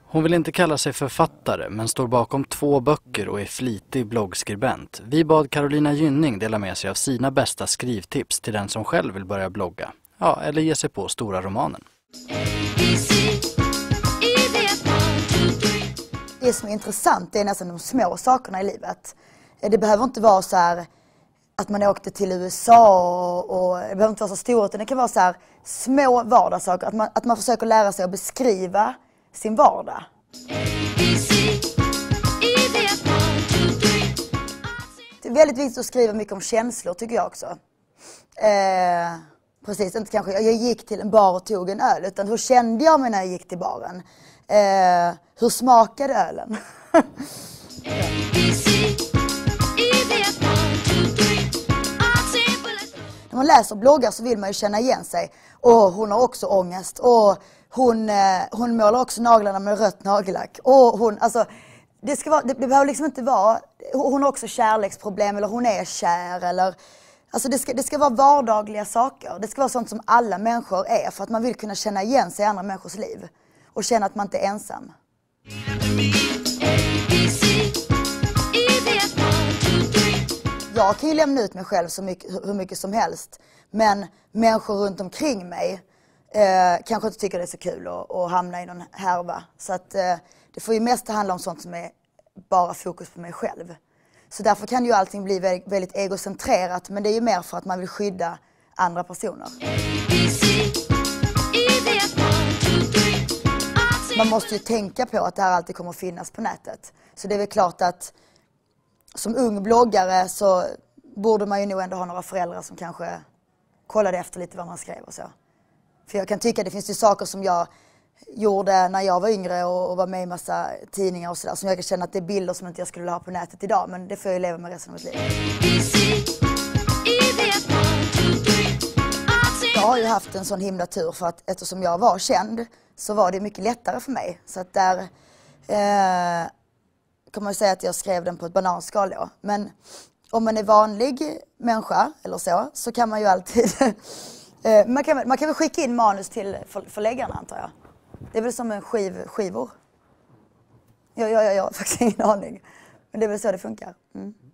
Hon vill inte kalla sig författare men står bakom 2 böcker och är flitig bloggskribent. Vi bad Carolina Gynning dela med sig av sina bästa skrivtips till den som själv vill börja blogga. Ja, eller ge sig på stora romanen. Det som är intressant är nästan de små sakerna i livet. Det behöver inte vara så här att man åkte till USA och det behöver inte vara så stort, utan det kan vara så här små vardagssaker. Att man försöker lära sig att beskriva sin vardag. Det är väldigt viktigt att skriva mycket om känslor, tycker jag också. Precis, inte kanske jag gick till en bar och tog en öl, utan hur kände jag mig när jag gick till baren? Hur smakade ölen? När man läser bloggar så vill man ju känna igen sig. Och hon har också ångest. Och hon målar också naglarna med rött nagellack. Och det behöver liksom inte vara, hon har också kärleksproblem eller hon är kär eller, alltså det ska vara vardagliga saker. Det ska vara sånt som alla människor är, för att man vill kunna känna igen sig i andra människors liv och känna att man inte är ensam. Jag kan ju lämna ut mig själv hur mycket som helst, men människor runt omkring mig kanske inte tycker det är så kul att hamna i någon härva. Så att det får ju mest handla om sånt som är bara fokus på mig själv. Så därför kan ju allting bli väldigt egocentrerat, men det är ju mer för att man vill skydda andra personer. Man måste ju tänka på att det här alltid kommer att finnas på nätet. Så det är väl klart att som ung bloggare så borde man ju nog ändå ha några föräldrar som kanske kollade efter lite vad man skrev och så. För jag kan tycka att det finns ju saker som jag gjorde när jag var yngre och var med i massa tidningar och sådär, som jag kan känna att det är bilder som inte jag skulle ha på nätet idag, men det får jag ju leva med resten av mitt liv. Jag har ju haft en sån himla tur, för att eftersom jag var känd så var det mycket lättare för mig. Så att där kan man ju säga att jag skrev den på ett bananskal då. Men om man är vanlig människa eller så kan man ju alltid man kan väl skicka in manus till förläggarna, antar jag. Det är väl som en skivor. Jag har faktiskt ingen aning. Men det är väl så det funkar. Mm.